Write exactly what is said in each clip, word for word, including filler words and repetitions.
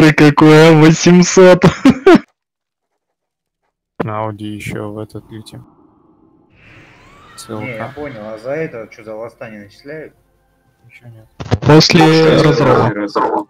Смотри, какой А восемьсот. На Ауди еще в этот летим. Не, я понял, а за это что, за восстание начисляют? Еще нет. После разрыва.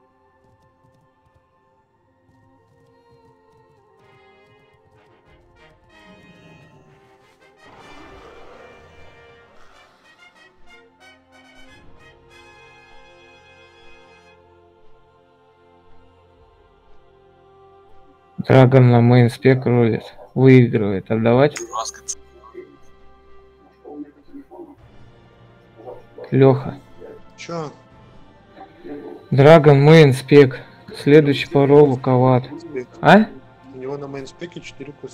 Драгон на мейнспек рулит. Выигрывает. Отдавать? Леха. Чё? Драгон мейнспек. Следующий по роллу Коват. А? У него на мейнспеке четыре куска.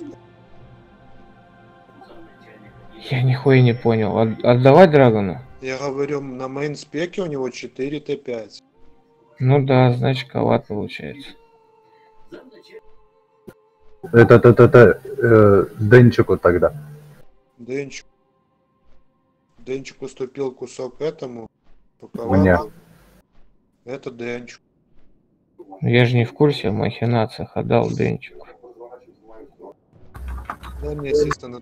Я нихуя не понял. От- отдавать Драгону? Я говорю, на мейнспеке у него четыре Т пять. Ну да, значит Коват получается. Это, это, это, это э, Денчику тогда. Денчик. Денчик уступил кусок этому. Мне. Это Денчик. Я же не в курсе о махинациях. Отдал Денчику. Да, мне, естественно.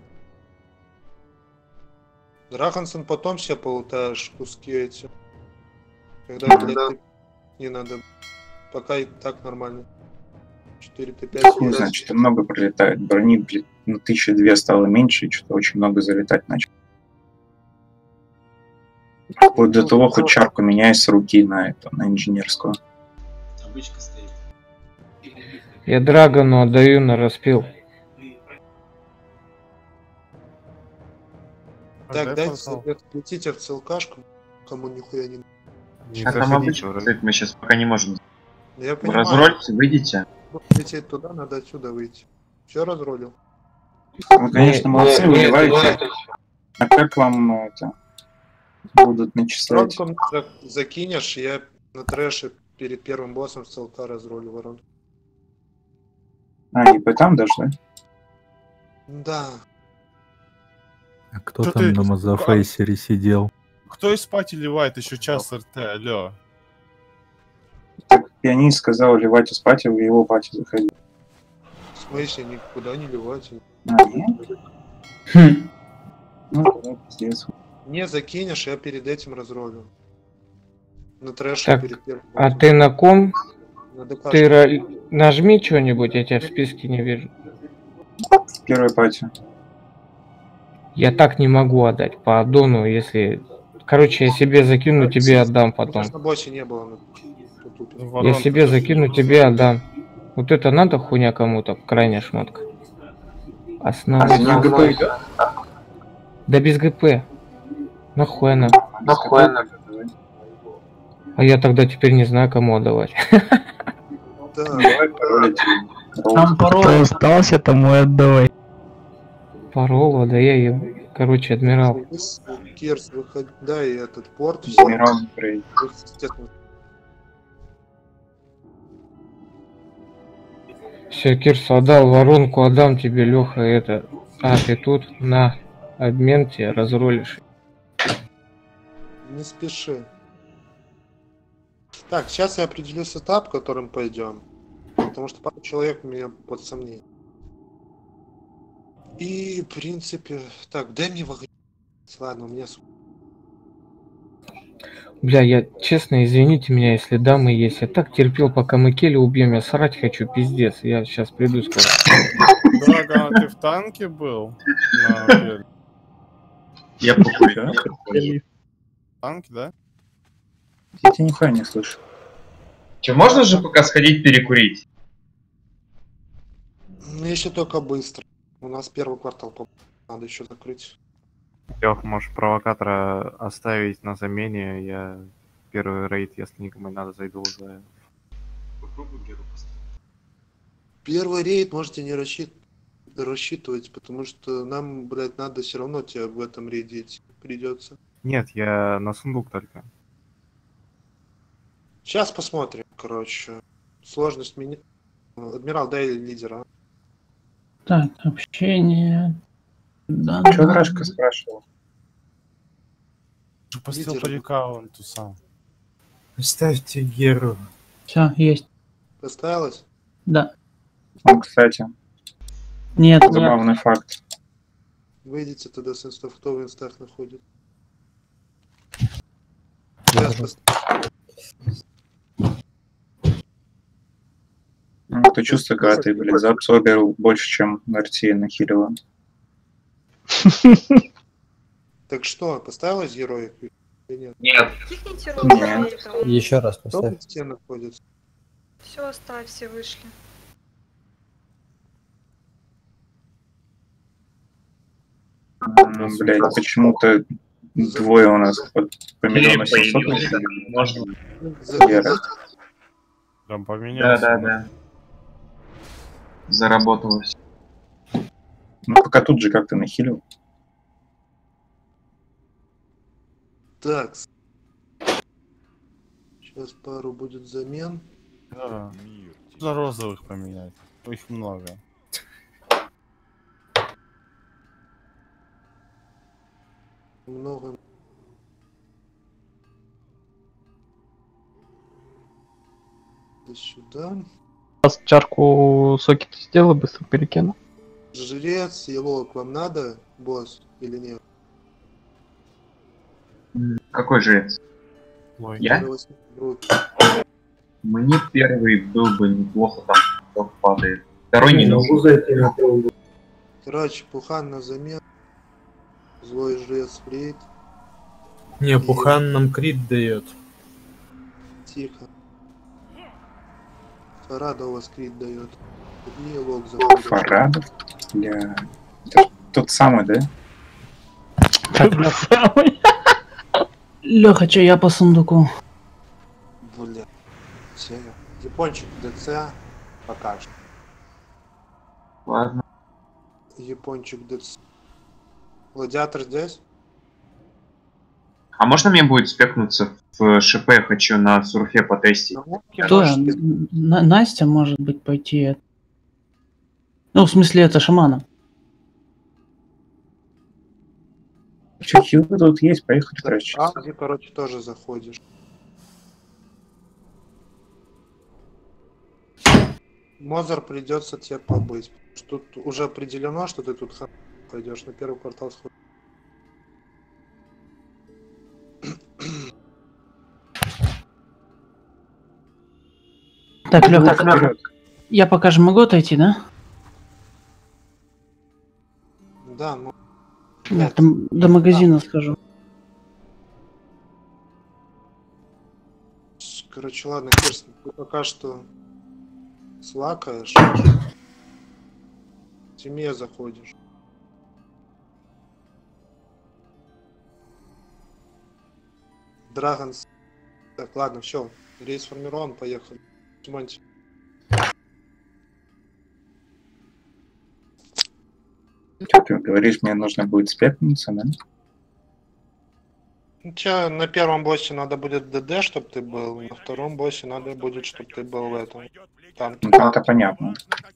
Драхансон потом себе полутаешь куски эти. Когда, Да. блядь, ты... не надо. Пока и так нормально. четыре Т пять. Не знаю, что-то много пролетает. Брони, блин, ну, тысячи две стало меньше, и что-то очень много залетать начало. Вот до того хоть чарку меняй с руки на эту, на инженерскую. Табличка стоит. Я Драгону отдаю на распил. Так, Отдай, дайте пожалуйста. летите в целкашку, кому нихуя не... Не А там заходите обычно вроде. стоит, мы сейчас пока не можем. Я понимаю, Разрольте, выйдите. лететь туда, надо отсюда выйти. Все разролил. Вы, конечно, молодцы, Не, не, выливаете. А как вам это будут начислять? Тронком за- закинешь, я на трэше перед первым боссом с целка разролю ворон. А, и по там даже, да? Да. А кто Что там ты- на Мазафейсере сидел? Кто из пати ливает еще час РТ, алло? Так пианист сказал ливать из пати, в его пати заходить. В смысле, никуда не ливать. А, нет? Ну, тогда пиздец. Не закинешь, я перед этим разролю. На трэше Так, перед первым А боссом. ты на ком? На ДК. Ты ра- нажми что-нибудь, я тебя в списке не вижу. В первой пати. Я так не могу отдать по аддону, если... Короче, я себе закину, тебе отдам потом. На боссе не было. На... тут Я Ворон себе тоже закину, не тебе отдам. Вот это надо хуйня кому-то, крайняя шмотка. А Основной. за ним ГП идет? Да без ГП. Нахуй она. Нахуй она? А я тогда теперь не знаю, кому отдавать. Да. Давай паролить. Там пароль. Кто остался, тому и отдавай. Парола, да я ее... Короче, адмирал. Кирс, выходи, да, и этот порт. Адмирал не пройдет. Естественно. Все, Кирсу отдал, воронку отдам тебе, Леха, это... А, ты тут? На, обмен тебе разролишь. Не спеши. Так, сейчас я определю сетап, которым пойдем. Потому что пару человек у меня под сомнением. И, в принципе... Так, дай мне вагон. Ладно, у меня... Бля, я честно, извините меня, если дамы есть. Я так терпел, пока мы Келли убьем. Я срать хочу, пиздец. Я сейчас приду скоро. Драгон, а ты в танке был? На Келли? Я покурю. Танки, да? Я тебя нихуя не слышу. Че, можно же пока сходить перекурить? Ну, если только быстро. У нас первый квартал, по- надо еще закрыть. Лех, можешь провокатора оставить на замене. Я первый рейд, если никому не надо, зайду за... Первый рейд можете не рассчит... рассчитывать, потому что нам, блядь, надо все равно тебя в этом рейде идти придется. Нет, я на сундук только. Сейчас посмотрим, короче. Сложность меня... Адмирал, дай лидера. Так, общение. Да, Че Рашка спрашивал? Постел Лидер. по аккаунту сам. Ставьте Геру. Все, есть. Поставилось? Да. О, кстати, Нет, нет. забавный факт. Выйдите тогда с инстов, кто в инстах находит. Сейчас пост- Ну, ты чувствуешь, когда ты, блядь, заабсорбил больше, чем Нарти нахилила. Так что, поставилось героик или нет? Нет. Кикните Нет. руку. Еще раз Кто поставь. в инсте находится? Все, оставь, все вышли. М, Блядь, почему-то двое у нас по, по миллиону семьсот нахилили. Можно. Вера. Там Да, поменялся. да, да. Заработалось. Ну, пока тут же как-то нахилил. Так. Сейчас пару будет замен. Да. За розовых поменять. Их много. Много. Да сюда. Сейчас чарку соки сделай, быстро перекину. Жрец, Ело, к вам надо, босс, или нет? Какой жрец? Ой. Я? Первый восьмой в группе. Мне первый был бы неплохо, там кто падает. Второй не нужен. Короче, Пухан на замен. Злой жрец фрейд. Не, Пухан нам крит дает. Тихо. Фарада у вас крит дает. Не лог заходит. Фарадов? Бля. Это ж тот самый, да? Леха, че я по сундуку? Бля. Все. Япончик ДЦ пока что. Ладно. Япончик ДЦ. Гладиатор здесь? А можно мне будет спекнуться в ШП? Я хочу на сурфе потестить. Кто? Н- Настя, может быть, пойти. Ну, в смысле, это шамана. Че, хилы тут есть, поехали, короче. Ауди, короче, тоже заходишь. Мозер придется тебе побыть. Что тут уже определено, что ты тут ха- пойдешь на первый квартал сходишь. Так, Леха, я пока же могу отойти, да? Да, ну. Я там до магазина схожу. Короче, ладно, Кирстен, ты пока что слакаешь. В тьме заходишь. Драгонс. Так, ладно, все. Рейс сформирован, поехали. Тимонти. Что ты говоришь, мне нужно будет спекнуться, да? Ну, тебе на первом боссе надо будет ДД, чтобы ты был. На втором боссе надо будет, чтобы ты был в этом. Там. Ну там-то понятно.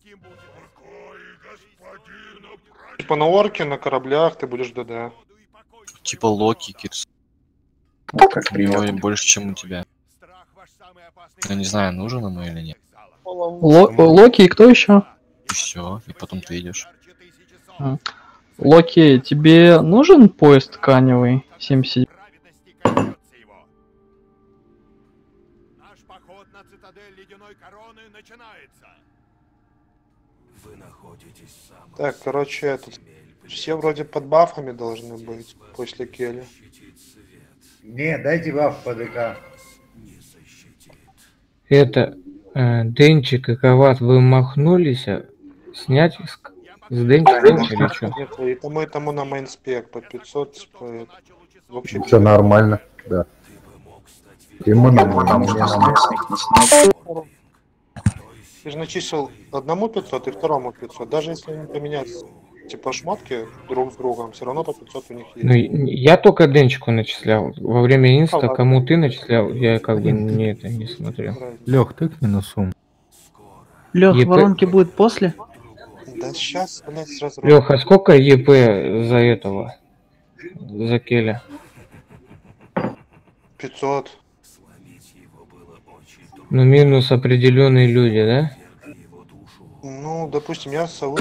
Типа на орке, на кораблях ты будешь ДД. Типа Локи, Кирс. Вот как У него приятно. больше, чем у тебя. Я не знаю, нужен ему или нет. Ло- Локи и кто еще? И все, и потом ты идешь. А. Локи, тебе нужен поезд тканевый? семьдесят. Так, короче, этот. Все вроде под бафами должны быть после Келли. Не, дайте баф по ДК. Это, э, Денчик и Коват, вы махнулись а, снять с, с Денчика или что? Нет, и тому, и тому на мейнспек по пятьсот, типа, это. Вообще, Все нормально, да. И мы нам, Потому нам, что нам, снять не снять. ты же начислил одному пятьсот и второму пятьсот. Даже если они поменять типа шмотки друг с другом, все равно по пятьсот у них есть. Ну, я только Денчику начислял. Во время инста, кому ты начислял, я как бы не это не смотрел. Лех, тыкни на сумму. Лех, ЕП воронки будет после? Да сейчас, блядь, сразу. Леха, сколько ЕП за этого? За Келя? пятьсот. Ну, минус определенные люди, да? Ну, допустим, я сову...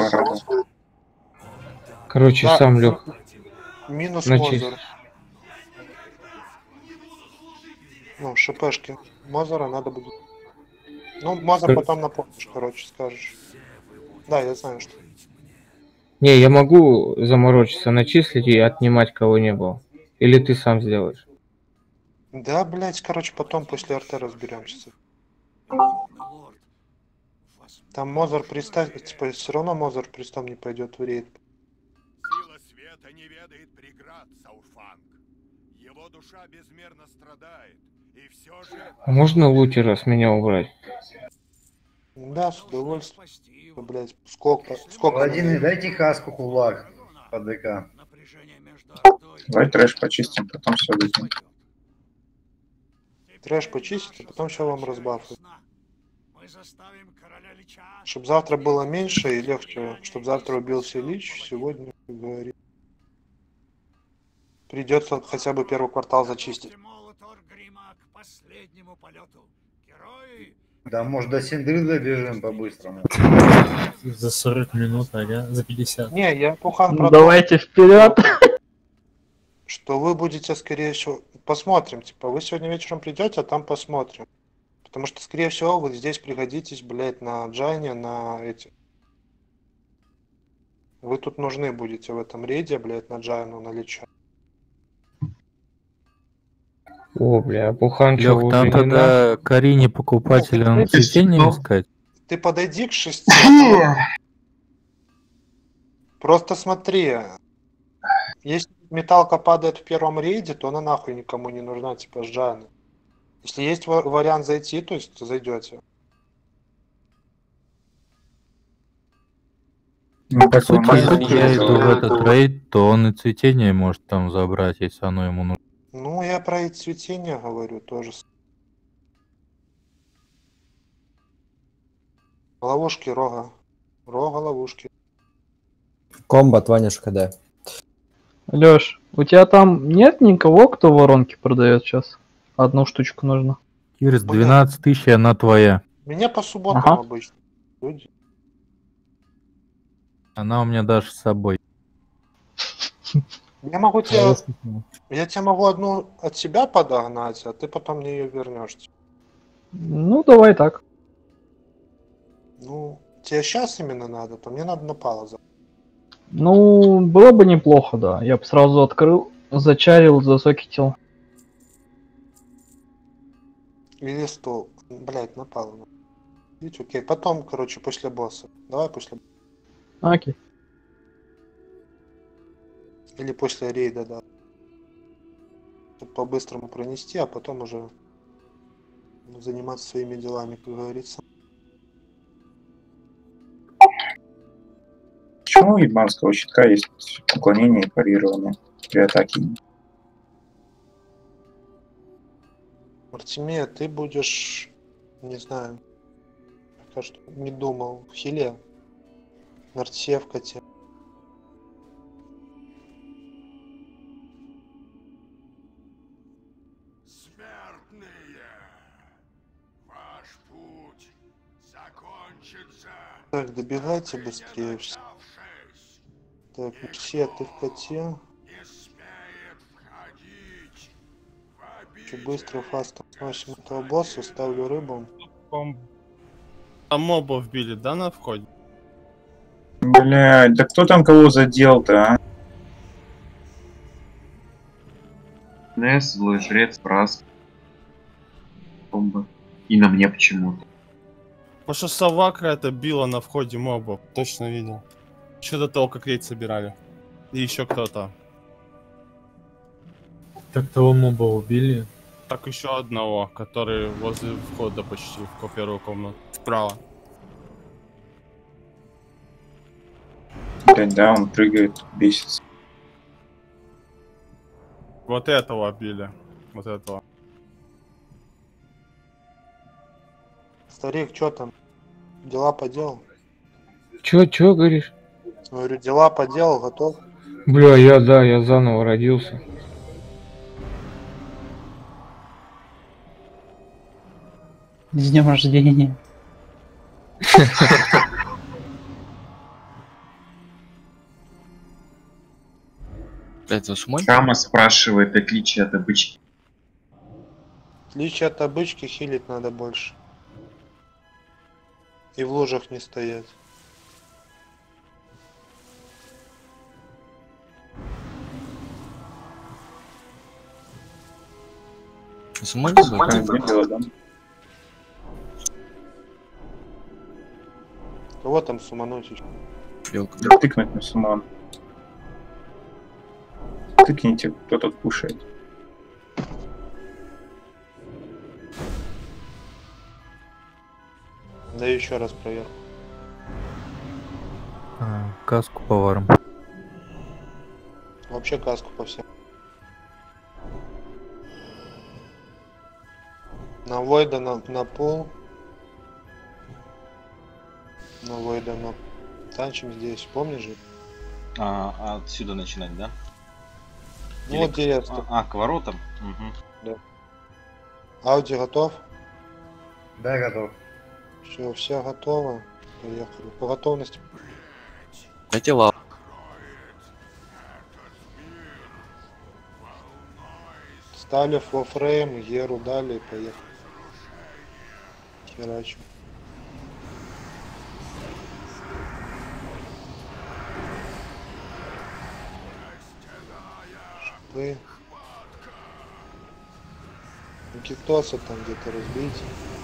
Короче, Да, сам лег. Минус Начись. Мозер. Ну, шипешки. Мозера надо будет. Ну, Мозер Кор- потом напомнишь, короче, скажешь. Да, я знаю, что. Не, я могу заморочиться, начислить и отнимать, кого не было. Или ты сам сделаешь? Да, блять, короче, потом после РТ разберемся. Там Мозер пристав, типа, все равно Мозер пристав не пойдет в рейд. Сила света не ведает преград, Сауфанг. Его душа безмерно страдает, и все же... А можно лутера с меня убрать? Да, с удовольствием. Блять, сколько, сколько? Владимир, дайте хаску кулак по ДК. Давай трэш почистим, потом все выкинем. Трэш почистить, а потом все вам разбафать. Чтоб завтра было меньше и легче, чтоб завтра убился Лич, сегодня, как говорит, придется хотя бы первый квартал зачистить. Да, может, до Синдры добежим по-быстрому. За сорок минут, ага, за пятьдесят. Не, я Пухан Ну, про давайте вперед. то, что вы будете, скорее всего, посмотрим, типа, вы сегодня вечером придете, а там посмотрим. Потому что, скорее всего, вы здесь пригодитесь, блядь, на Джайне, на эти... Вы тут нужны будете в этом рейде, блядь, на Джайну, на Лича. О, бля, Пухан чё, Лёх, уже там не тогда Карине покупателя на цветение искать? Ты подойди к шести. Просто смотри. Если металка падает в первом рейде, то она нахуй никому не нужна, типа с Джайны. Если есть ва- вариант зайти, то есть зайдете. Ну, По так он сути, может если я быть, иду в да. этот рейд, то он и цветение может там забрать, если оно ему нужно. Ну, я про эти цветения говорю тоже. с- Ловушки рога. Рога ловушки. Комбат, Ваня КД. Лёш, у тебя там нет никого, кто воронки продает сейчас? Одну штучку нужно. Кирс, двенадцать тысяч, она твоя. Меня по субботам Ага. обычно. Люди. Она у меня даже с собой. Я могу тебе... Я тебе могу одну от себя подогнать, а ты потом мне ее вернешь. Ну, давай так. Ну, тебе сейчас именно надо, то мне надо на паузу. Ну, было бы неплохо, да. Я бы сразу открыл, зачарил, засокетил. Или стол. Блять, на паузу. Видите, окей. Потом, короче, после босса. Давай после... Окей. Или после рейда, да. Чтоб по-быстрому пронести, а потом уже заниматься своими делами, как говорится. Почему у ебанского щитка есть уклонение и парирование при атаке? Артемия, ты будешь, не знаю, пока что не думал, в хиле. На рте, в коте. Ваш путь закончится. Так, добегайте быстрее. все. Так, все, ты в коте. Че быстро, фастом сносим этого босса, ставлю рыбу. А мобов били, да, на входе? Блядь, да кто там кого задел-то, а? Несс, злой жрец, прас. Бомба. И на мне почему-то. Потому что сова какая-то била на входе мобов. Точно видел. Еще до того, как рейд собирали. И еще кто-то. Так того моба убили. Так еще одного, который возле входа почти в первую комнату. Справа. Блядь, да, он прыгает, бесится. Вот этого били. Вот этого. Старик, что там? Дела поделал? Чё, чё говоришь? Говорю, дела поделал, готов? Бля, я, да, я заново родился. С днем рождения. Это сумой? Кама спрашивает отличие от обычки. Отличие от обычки, хилить надо больше. И в ложах не стоять. Сумой? Кого там сумануть еще? Белка. Да тыкнуть на суман. Тыкните, кто тут кушает. Да еще раз проверку. А, каску поваром. Вообще каску по всем. На Войда на, на пол. На Войда на... Танчим здесь, помнишь же? А, отсюда начинать, да? Ну Или вот к- деревья. А, а, к воротам? Угу. Да. Ауди готов? Да, готов. Все, все готово. Поехали. По готовности. Дайте лав. Стали флофрейм, Еру дали и поехали. Херачу. Шипы. Китоса там где-то разбить.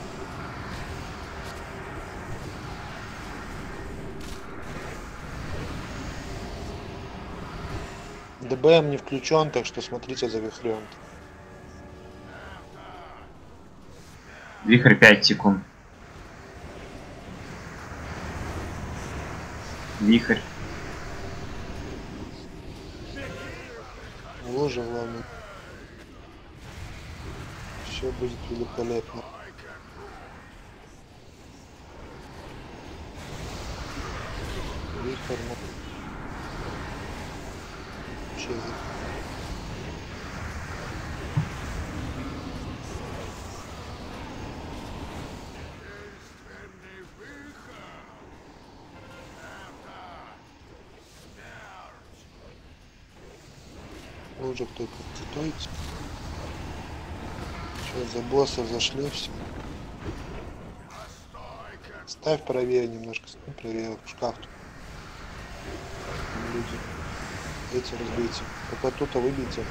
ДБМ не включен, так что смотрите за вихрем. Вихрь пять секунд. Вихрь. Лужа главное. Все будет великолепно. Вихрь. Вообще. Лужа кто-то китайцы. Что, за босса зашли все. Ставь правее немножко, ставь правее в шкаф. Там люди. Эти разбейте. Пока тут-то выбейте.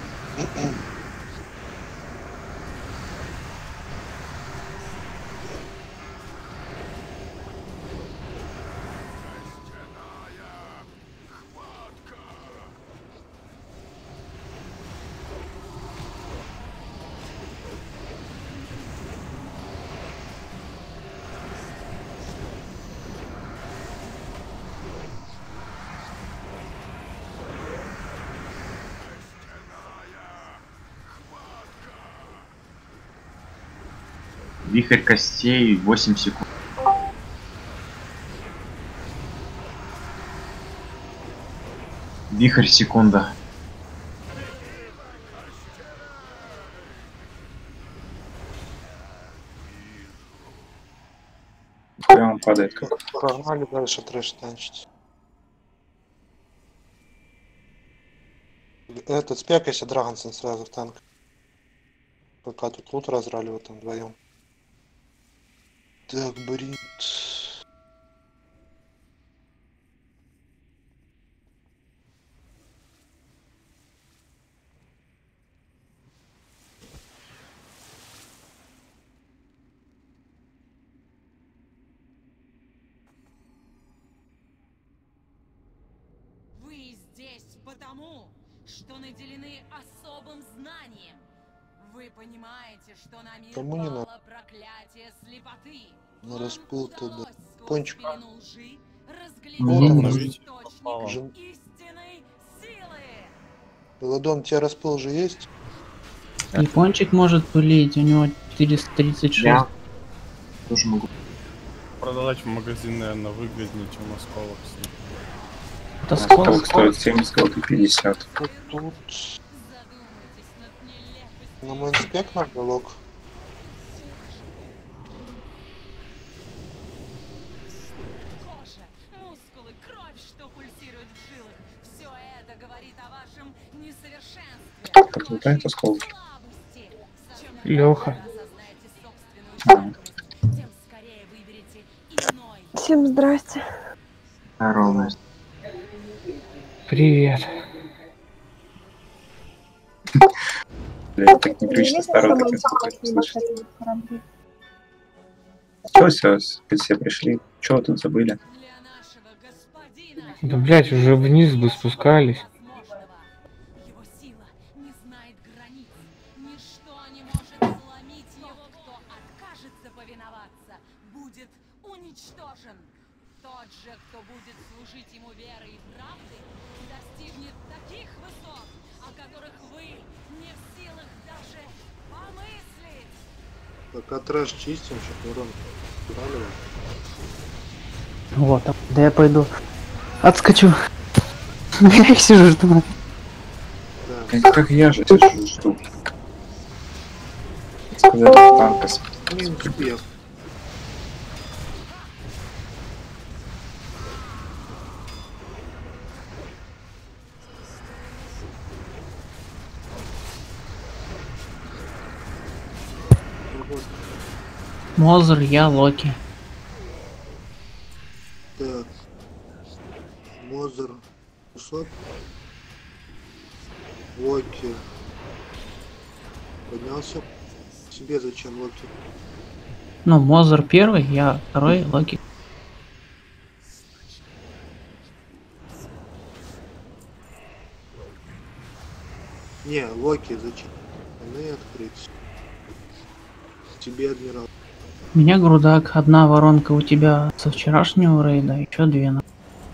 Вихрь костей восемь секунд. Вихрь секунда. Прямо падает как. Погнали дальше трэш танчить. Этот спекайся, Драгонсон сразу в танк. Пока тут лут разрали вот там вдвоем. Так, Брит. Вы здесь потому, что наделены особым знанием. Вы понимаете, что на мир Кому не пало надо? проклятие слепоты. На распыл тогда. Пончик. Пелену лжи разглядеть Вот он, источник Жен- истинной силы. Пеладон, у тебя распыл же есть? Япончик может пылить, у него четыреста тридцать шесть. Я тоже могу. Продавать в магазин, наверное, выгоднее, чем осколок с ним. Это Осколок стоит семьдесят, голд и пятьдесят. Тут, тут. На мой инспект надо лог. Все это говорит о вашем несовершенстве. Кто так летает осколки? Леха. Тем скорее выберите иной. Всем здрасте. Здорово. Привет. Бля, так непривычно старый таким слышать. Чё все, все пришли? Чё вы тут забыли? Да, блядь, уже вниз бы спускались. Его сила не знает границ. Ничто не может сломить его. Кто откажется повиноваться, будет уничтожен. Тот же, кто будет служить ему верой и правдой, достигнет таких высот, о которых вы не в силах даже помыслить. Пока трэш чистим, что урон убрали. Вот, а да я пойду. Отскочу. Я их сижу жду. Как, как я же сижу жду. Сказали, танка с... Не успел. Мозер, я Локи. Так. Мозер. Кусок. Локи. Поднялся. Тебе зачем Локи? Ну, Мозер первый, я второй, Локи. Не, Локи зачем? Они открыть. Тебе, адмирал. У меня грудак, одна воронка у тебя со вчерашнего рейда, еще две. на-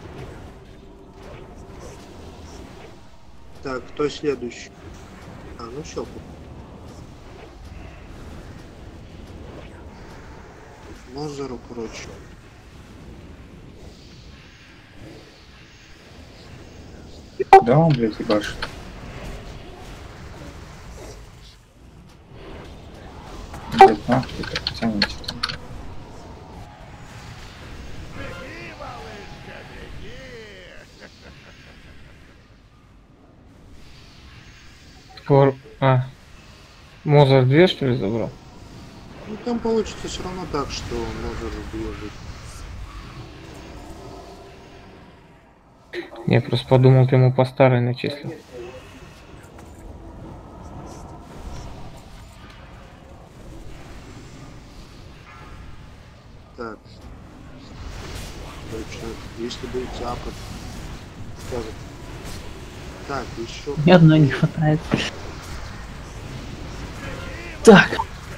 Так, кто следующий? А, ну все. Мозеру, короче. Да, он, блядь, ебашит. Блядь, нахуй, как тянете. Кор... А. Мозер две, что ли, забрал? Ну там получится все равно так, что Мозер убьет. Я просто подумал, ты ему по старой начислил. Так. Короче, если будет тяпать, скажет. Так, еще. Ни одной не хватает. Так.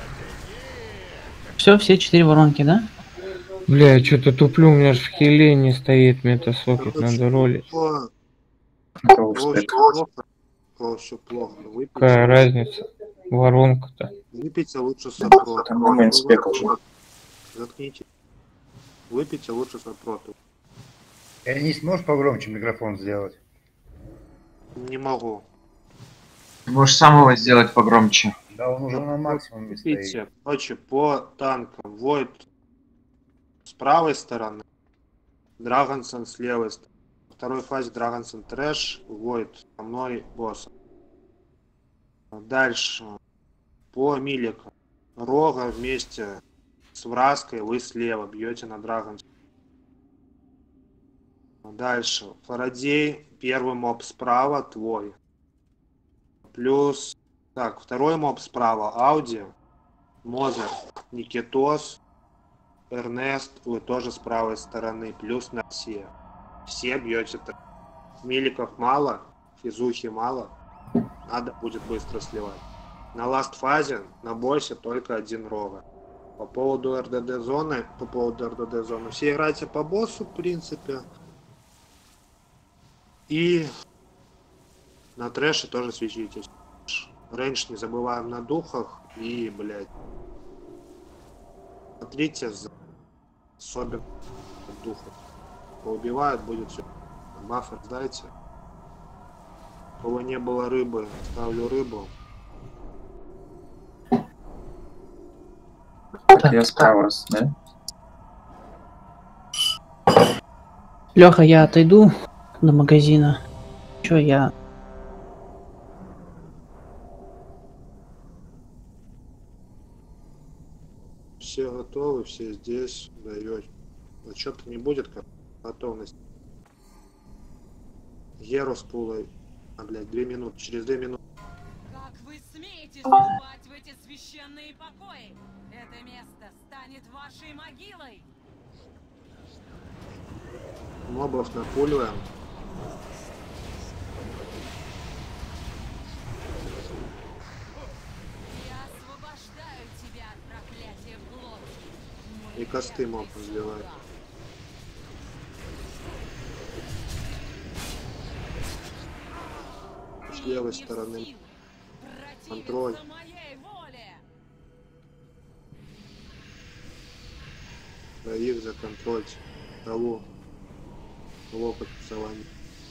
Все, все четыре воронки, да? Бля, я что-то туплю, у меня же в хиле не стоит метасокет, надо ролить. Плохо. Кого Кого встать? всё плохо? Кого всё плохо? Выпейте. Какая разница? Воронка-то. Выпейте лучше сопроту. Там момент спекал же. Заткните. Выпейте лучше сопроту. Не сможешь погромче микрофон сделать? Не могу. Можешь самого сделать погромче. Да, он уже на максимуме стоит. Видите, короче, по танкам. Войд с правой стороны, Драгонсон с левой стороны. Во второй фазе Драгонсон трэш, Войд со мной боссом. Дальше по Милику. Рога вместе с Враской вы слева бьете на Драгонсон. Дальше Фарадей, первый моб справа, твой. Плюс, так, второй моб справа, Ауди, Мозер, Никитос, Эрнест, вы тоже с правой стороны, плюс на все. Все бьете. Миликов мало, физухи мало, надо будет быстро сливать. На ласт фазе, на боссе только один Рога. По поводу эр дэ дэ зоны, по поводу эр дэ дэ зоны, все играйте по боссу, в принципе. И на трэше тоже свечитесь. Рейндж не забываем на духах. И, блядь, смотрите за особенно духов. Поубивают, будет все. Баффер сдайте. У кого не было рыбы, ставлю рыбу. Так, я справа, да? Леха, я отойду. до магазина. Чё я? Все готовы, все здесь, даете. Отчета не будет, как готовность. Геру с пулой. А, блядь, две минуты, через две минуты. Как вы смеете вступать в эти священные покои? Это место станет вашей могилой. Мобов напуливаем. Я освобождаю тебя от проклятия в глотке. И косты моб разливает. С левой стороны. Контроль. Троих за контроль. Того. Лопать целами.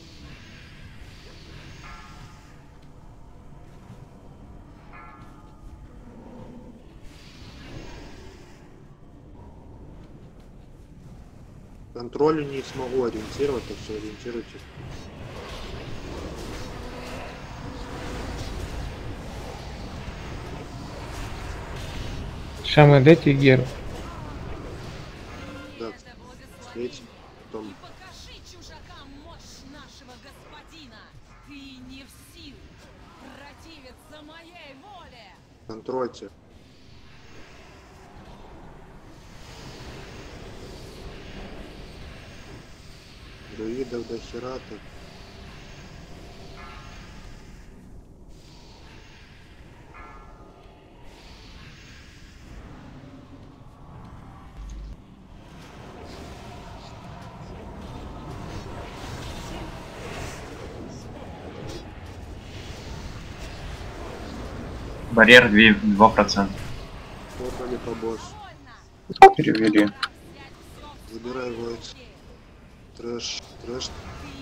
Контролю не смогу ориентировать, так что ориентируйтесь. Шамы, дайте Геру. Да, встретим. Потом. Покажи чужакам мощь нашего господина. Ты не в силах противиться моей воле. Контрольте. Друидов до хера-то. Барьер два процента. Попали по боссу. Перевели. Забирай войд. Трэш, трэш.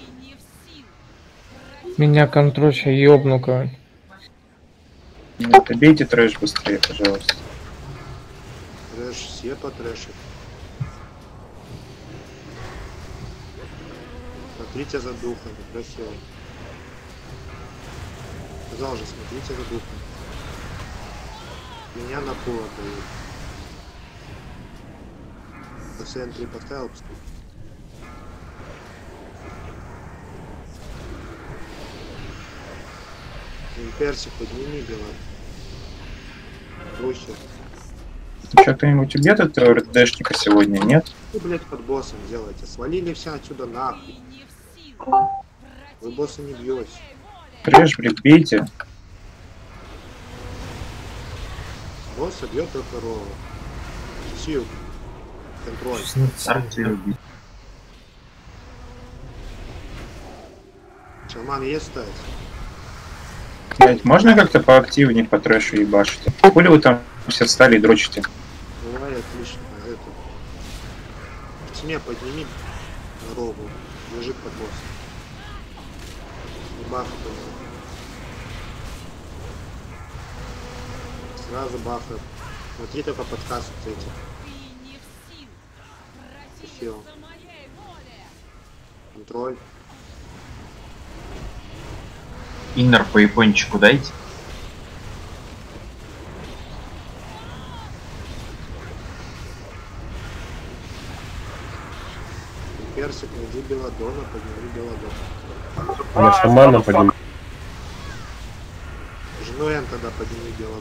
Меня контрольща ёбну-ка. Нет, бейте трэш быстрее, пожалуйста. Трэш, все по трэшу. Смотрите за духом, красиво. Сказал же, смотрите за духом. Меня на пол отдают. По центре поставил, пускай. Персик, подними дела. Рухи. Что, кто-нибудь убьет этого РДшника сегодня, нет? Вы, блядь, под боссом делаете. Свалили все отсюда нахуй. Вы босса не бьете. Трэш, блядь, бейте. Босса бьет только Ролла. Сил. Контроль. Шаман есть стать? Блять, можно как-то поактивнее по трэшу ебашить? Хули вы там все встали и дрочите? Давай, отлично. Это. Тьме подними Роллу. Лежит под боссом. И бафа по нему. Сразу бафы. Смотри только подкаст вот эти. Сил. Контроль. Иннер по япончику дайте. Персик, найди Беладона, подними Беладона. Я шамана подниму. Жену Эн тогда подними Беладона.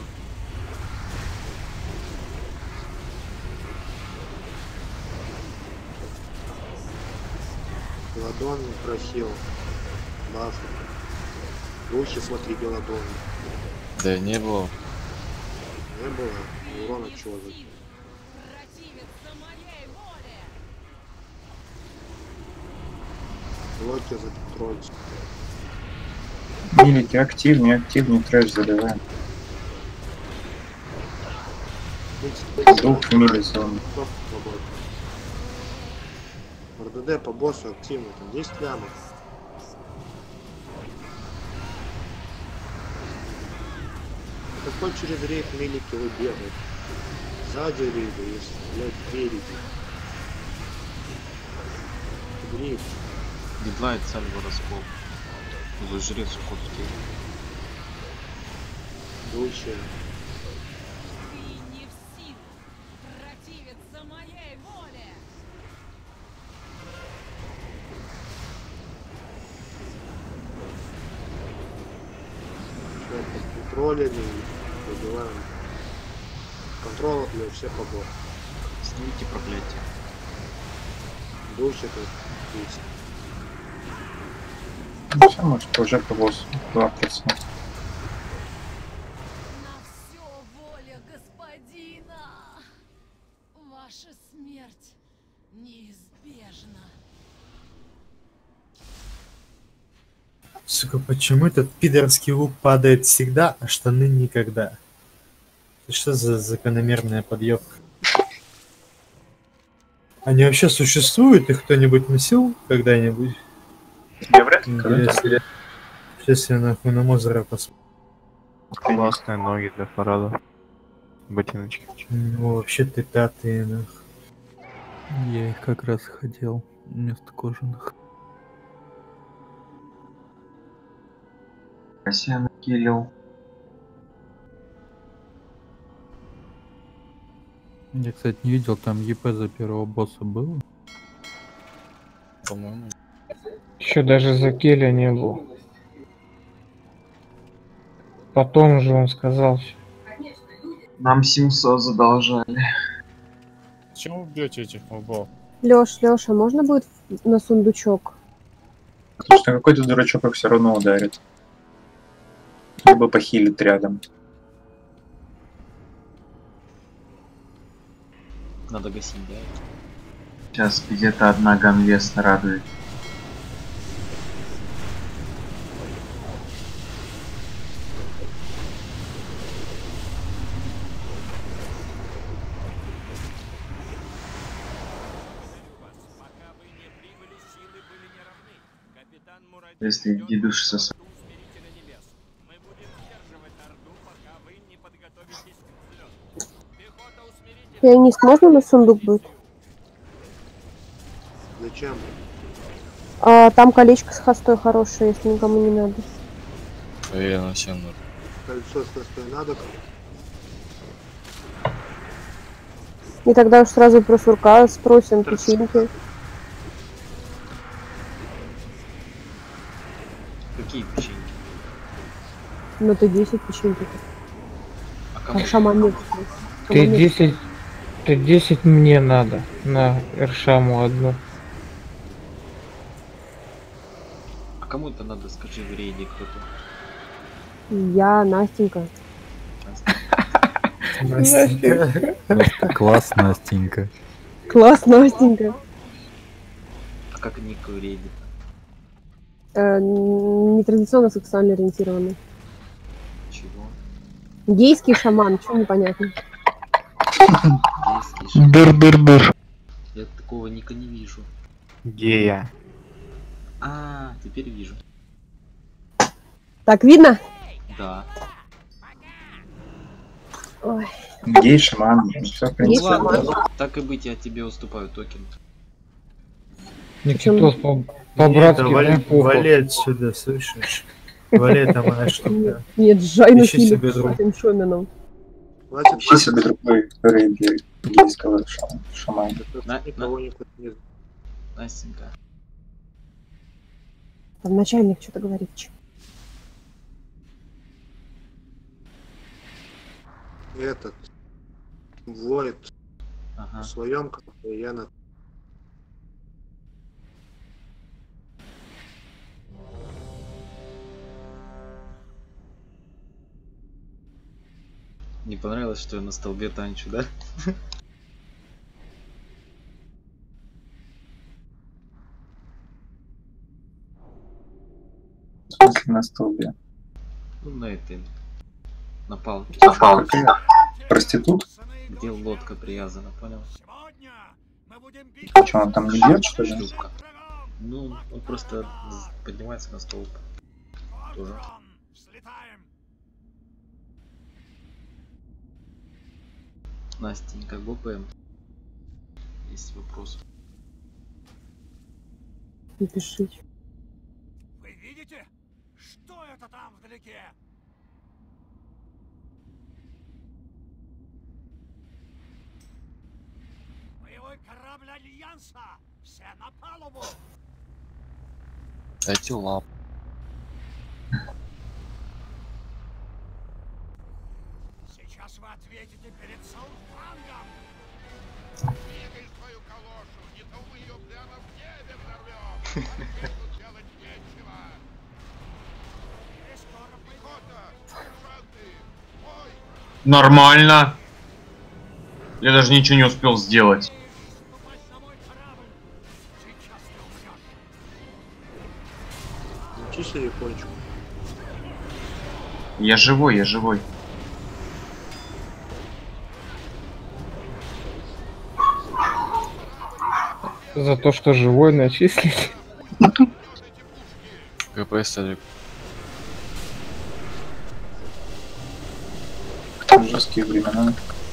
Беладон прохил. Баф. Духи, смотри, Беладон. Да не было. Не было. Урона чего за? Блоки за контроль. Милики, активнее, активнее трэш заливаем. Дух мили зоны. РДД по боссу активно, там десять лямов. Какой через рейд милики вы бегают? Сзади рейда есть, блядь, спереди. Гриф. Бедлайт, сальва, раскол. За жрец уход в теле. Дульче. Ты не в силах противиться моей воле. Контролили, выбиваем. Контрол для все побор. Снимите проклятие. Дульче тут есть. Ну, все, может, уже по боссу. два процента. На все воля господина. Ваша смерть неизбежна. Сука, почему этот пидорский лук падает всегда, а штаны никогда? Это что за закономерная подъебка? Они вообще существуют? Их кто-нибудь носил когда-нибудь? Я вряд ли Если, если нахуй на Мозера посмотрю. Классные ноги для парада. Ботиночки. Ну, вообще ты пятые, нахуй. Я их как раз хотел вместо кожаных. Россия накилил. Я, кстати, не видел, там ЕП за первого босса было. По-моему. Еще даже за Келя не было. Потом же он сказал. Нам семьсот задолжали. Чего вы бьете этих мобов? Лёш, Лёша, можно будет на сундучок? Потому что какой-то дурачок их все равно ударит. Либо похилит рядом. Надо гасить, да? Сейчас где-то одна ганвеста радует. Если дедуш со Пианист, можно на сундук будет? Зачем? А, там колечко с хостой хорошее, если никому не надо. Уверен, всем нужно. Кольцо с хостой надо? И тогда уж сразу про сурка спросим, печеньки. Какие печеньки? Ну ты десять печеньки. А А кому? шаман нет. Ты Шаман нет. десять, ты десять мне надо на Эршаму одну. А кому это надо, скажи в рейде кто-то. Я, Настенька. Настенька. Просто класс, Настенька. Класс, Настенька. А как ник в рейде? Э, нетрадиционно сексуально ориентированный. Чего? Гейский шаман, что непонятно. Дыр-дыр-дыр. Я такого ника не вижу. Гея. А, теперь вижу. Так видно? Да. Ой. Гей, шаман, все в принципе. Ну ладно, так и быть, я тебе уступаю токен. Никитос по- Нет, по-братски, вали, мне похуй. вали отсюда, слышишь? Вали, это моя штука. Нет, жай на Ищи себе с друг. этим шоменом. Ищи себе другой рейд гейского шама- шамана. На, Никого на, никуда не... Настенька. Там начальник что-то говорит. чё. Этот воет Ага. в своем, как бы я на... Не понравилось, что я на столбе танчу, да? В смысле на столбе? Ну, на этой. На палке. На палке. Проститут? Где лодка привязана, понял? Что, он там не бьет, что ли? Шлюпка. Ну, он просто поднимается на столб. Тоже. Настенька, ГПМ. Есть вопрос. Напишите. вдалеке. Боевой корабль Альянса! Все на палубу! Дайте лап. Сейчас вы ответите перед Саутфангом! Двигай свою калошу, не то мы ее прямо в небе взорвем! А тут делать нечего! Пехота! Сержанты! Бой! Нормально. Я даже ничего не успел сделать. Чистили кончик. Я живой, я живой. За то, что живой начислить. ГП Садик. Жесткие времена.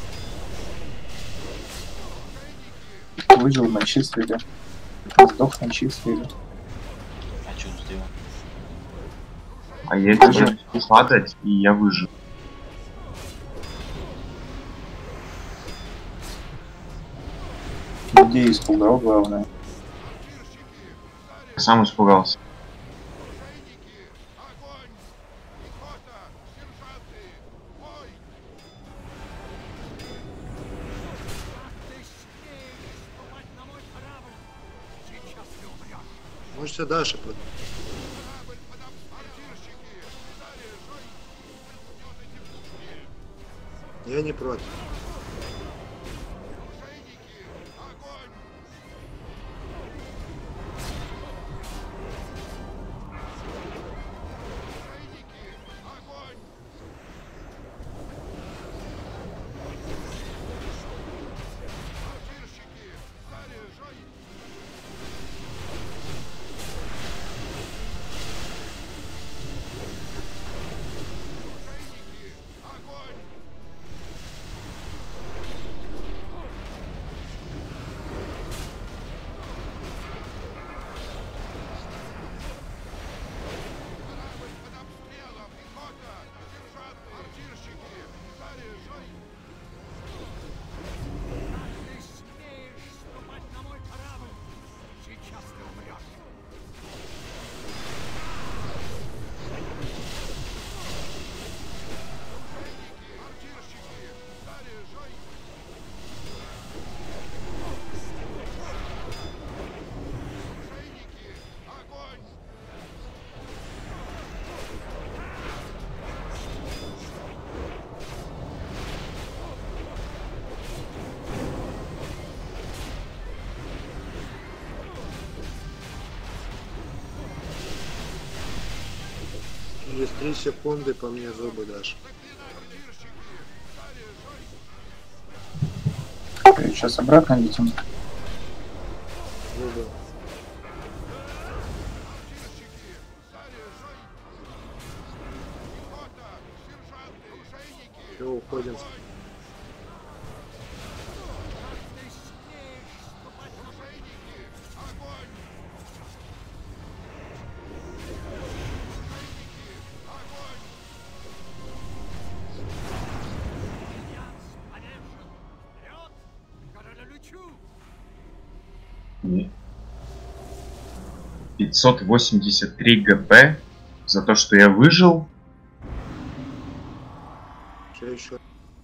Выжил, начислили. Сдох, начислили. А что он сделал? А я тоже падать, и я выжил. Людей испугал, главное. Сам испугался. Можете дальше. Я не против. Через три секунды по мне зубы дашь. Сейчас обратно летим. Зубы. Все, уходим. пятьсот восемьдесят три ГП за то, что я выжил. Что еще?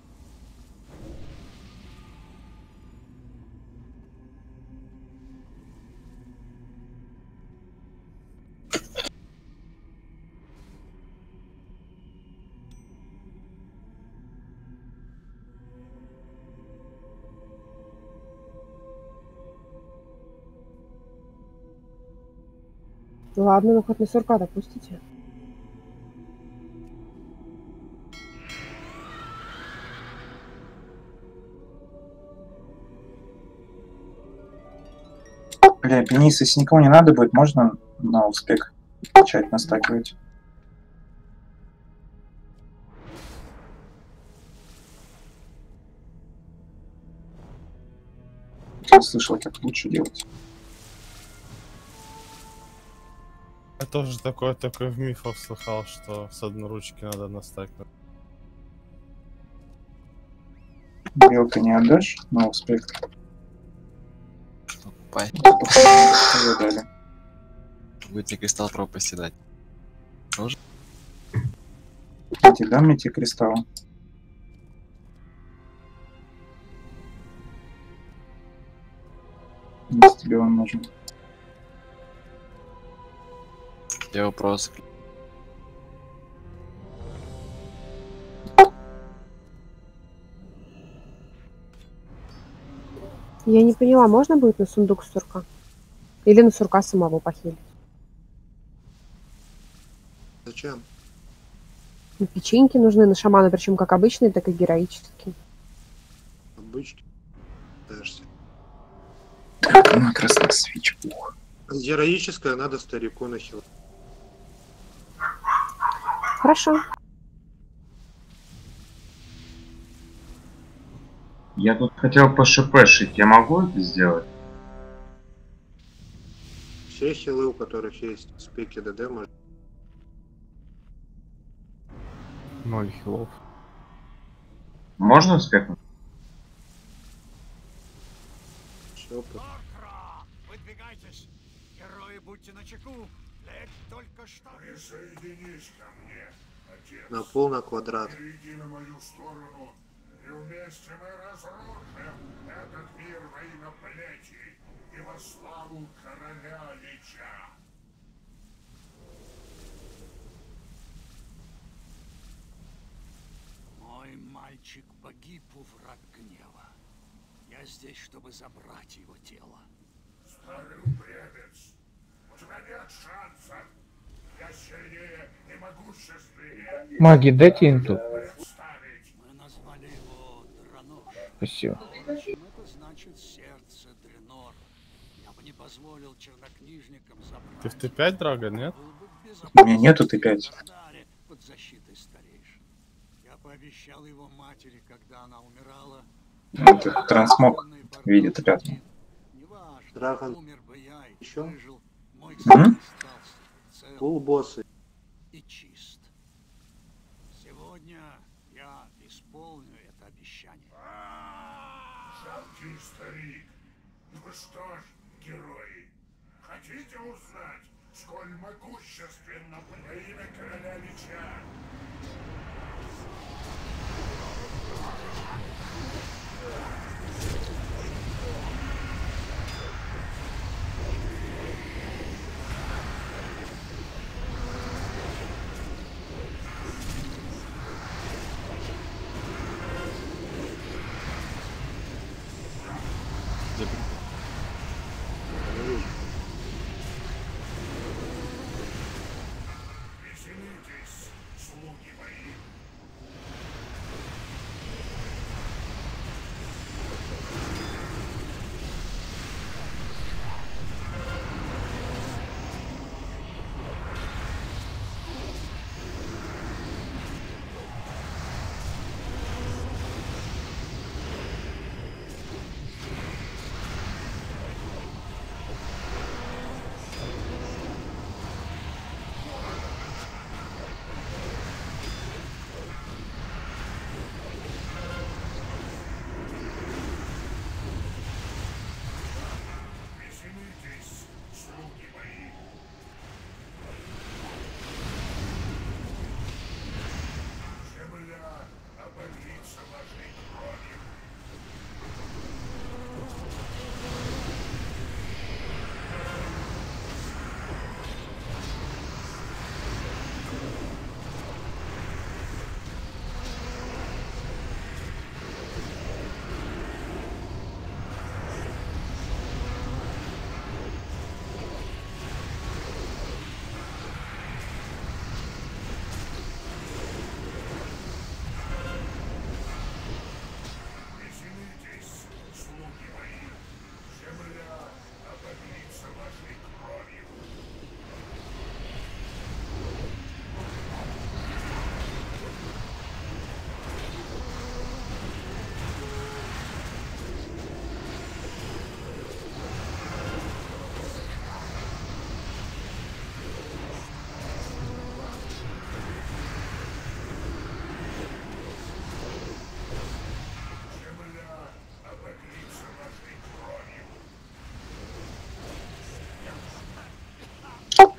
Ладно, ну хоть на сурка допустите. Бля, пенис, если никому не надо будет, можно на успех начать настакивать. Я слышал, как лучше делать. тоже такое только в мифах слыхал, что с одноручки надо настакивать. Бел, ты не отдашь? No спектр. Пай. Задали. Будет тебе кристалл пропасти дать. Тоже? Я тебе дам эти кристаллы. Если тебе он нужен. Я вопрос. Я не поняла, можно будет на сундук сурка? Или на сурка самого похилить? Зачем? Ну, печеньки нужны на шамана, причем как обычные, так и героические. Обычно. Дашься. Так, на красный свич. Ух. Героическое надо старику нахил. Хорошо. Я тут хотел пошипешить, я могу это сделать? Все хилы, у которых есть спеки ДД, может. Ноль хилов. Можно спекнуть? Все, Выдвигайтесь! Герои, будьте начеку! Лек только что... Присоединись ко мне, отец. на пол, на квадрат. Перейди на мою сторону, и вместе мы разрушим этот мир во имя плети и во славу короля Лича. Мой мальчик погиб у врат гнева. Я здесь, чтобы забрать его тело. Старый упрямец, у тебя нет шансов. Я сильнее и могущественнее. Маги, дайте инту. Мы назвали его Дранош. Спасибо. Это значит сердце Дренор. Я бы не позволил чернокнижникам забрать. Ты в Т пять, Драгон, нет? У меня нету Т пять. Под защитой старейшин. Я пообещал его матери, когда она умирала. Это трансмог видит Т пять. Драгон. Умер бы я и Еще? выжил. Мой М? цел Полбоссы. и чист. Сегодня я исполню это обещание. Жалкий старик. Ну что ж, герои, хотите узнать, сколь могущественно имя короля Лича? Веселитесь, слуги мои.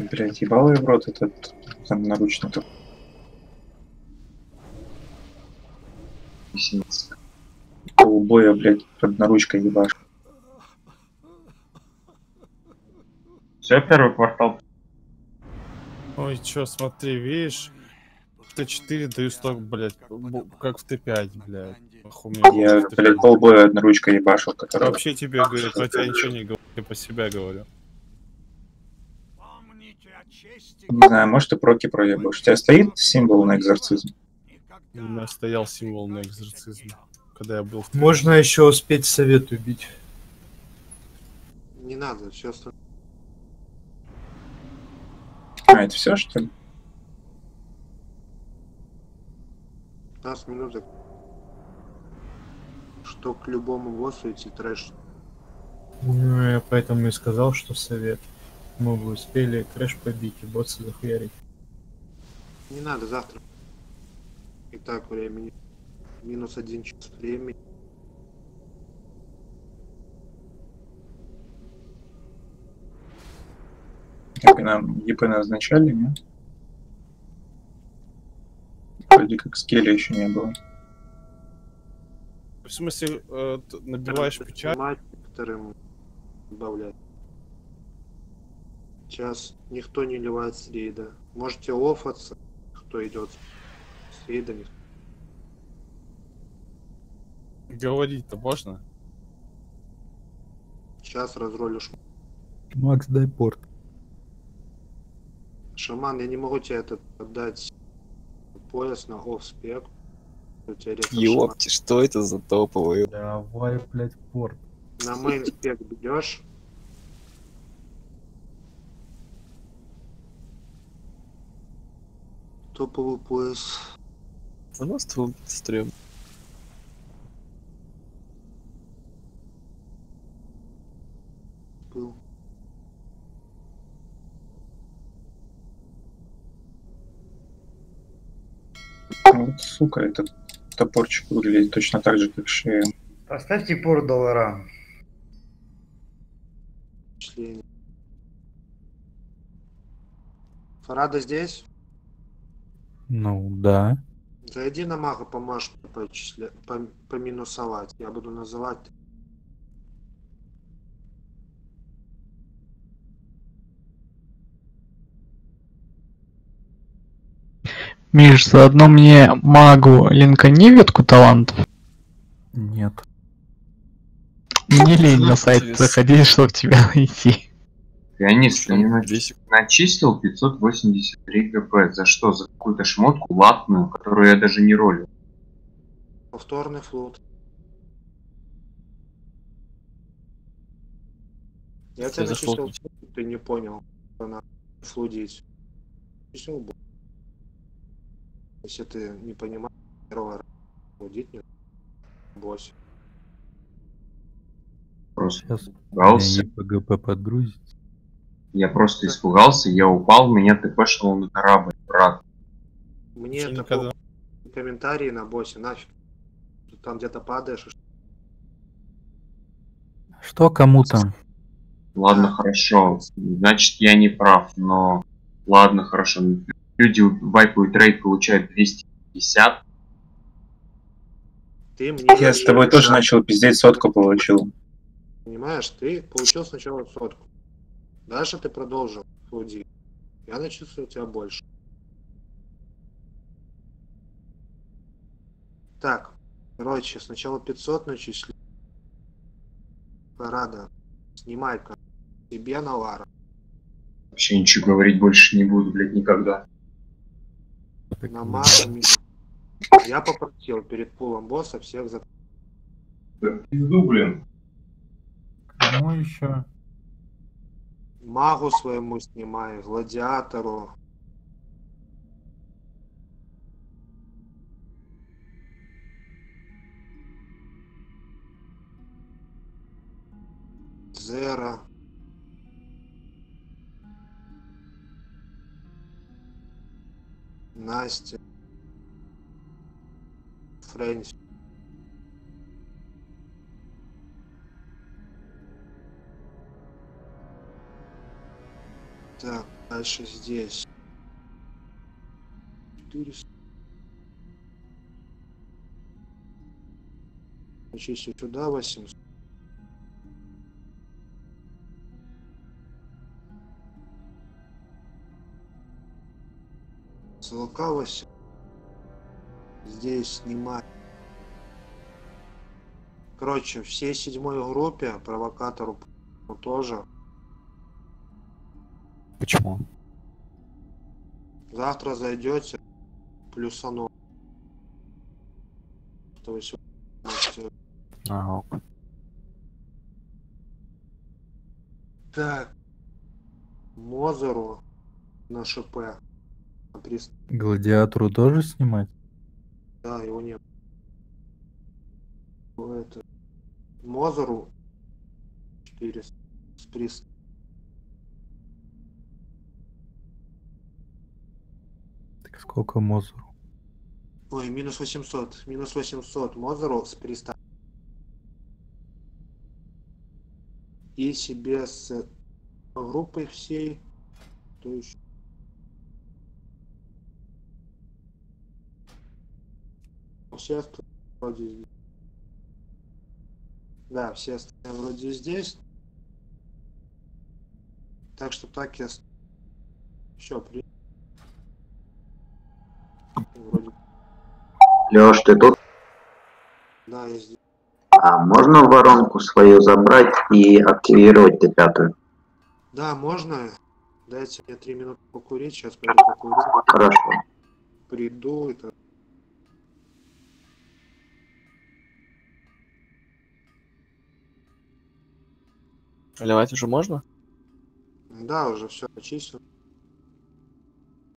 Блять, ебал я в рот этот там наручник. Полубоя, блять, под наручкой ебаш. Все, первый квартал. Ой, чё, смотри, видишь? В Т четыре даю сток, блядь, бу- как в Т пять, блядь. Охуенно. Я, блядь, полбоя одноручкой ебашил, который... Вообще тебе говорю, про тебя ничего не говорю, я по себя говорю. Не знаю, может ты проки проебаешь. У тебя стоит символ на экзорцизм? У меня стоял символ на экзорцизм, когда я был в... Можно еще успеть совет убить. Не надо, сейчас. А, это все, что ли? пятнадцать минут. Что к любому боссу идти трэш. Ну, я поэтому и сказал, что совет. Мы бы успели трэш побить и босса захуярить. Не надо, завтра. И так времени. Минус один час времени. Как нам ЕП назначали, нет? Вроде как скелли еще не было. В смысле, э, т- набиваешь печать? Вторым добавлять. Сейчас никто не ливает с рейда. Можете офаться, кто идет с рейда. никто. Говорить-то можно? Сейчас разролишь. Макс, дай порт. Шаман, я не могу тебе этот отдать пояс на офспек. У тебя резко Ёпти, что это за топовые? Давай, блядь, порт. шаман. На мейн спек бьешь. Топовый пояс. У нас тут стрём. Был. Вот, сука, этот топорчик выглядит точно так же, как шея. Поставьте порт доллара. Впечатление. Фарада здесь? Ну, да. Зайди на мага, поможешь почисля... по... поминусовать. Я буду называть. Миш, заодно мне магу линкани ветку талантов. Нет. Не лень на сайт заходить, чтобы тебя найти. Пианист, ты не нач- начислил пятьсот восемьдесят три ГП. За что? За какую-то шмотку латную, которую я даже не ролил. Повторный флот. Я тебя зашел начислил, ты не понял, что надо флудить. Начислил бы. Если ты не понимаешь, первого раза флудить не босс. Просто Сейчас испугался. ПГП подгрузить. Я просто испугался, я упал, меня тпшнул на корабль, брат. Мне Что это никогда? по- комментарии на боссе, нафиг. Ты там где-то падаешь. и ш- Что кому там? Ладно, хорошо. Значит, я не прав, но... Ладно, хорошо. Люди вайпают рейд, получают двести пятьдесят. Ты мне Я с тобой тоже начал пиздеть, сотку получил. Понимаешь, ты получил сначала сотку. Дальше ты продолжил флудить. Я начислил тебя больше. Так, короче, сначала пятьсот начислил. Парада. Снимай-ка себе на Лара. Вообще ничего говорить больше не буду, блядь, никогда. На мага минус. Я попросил перед пулом босса всех за... Пизду, блин. Кому еще? Магу своему снимай, гладиатору. Зера. Настя. Фрэнси. Так, Дальше здесь. четыреста. Почистить сюда восемьсот. Целка восемь. Здесь снимать. Короче, всей седьмой группе, провокатору тоже. Почему? Завтра зайдете, плюсану. То есть Ага. так. Мозеру на ШП. На прист- Гладиатору тоже снимать? Да, его нет. Это. Мозеру четыреста. С прист- Так сколько Мозеру? Ой, минус восемьсот. Минус восемьсот Мозеру с приста. И себе с группой всей. То есть все остальные вроде здесь. Да, все остальные вроде здесь. Так что так я... Все, при... Вроде... Лёш, ты тут? Да, я здесь. А можно воронку свою забрать и активировать Т пять? Да, можно. Дайте мне три минуты покурить, сейчас пойду покурю. Хорошо. Приду, это... Заливать уже можно? Да, уже все почистил.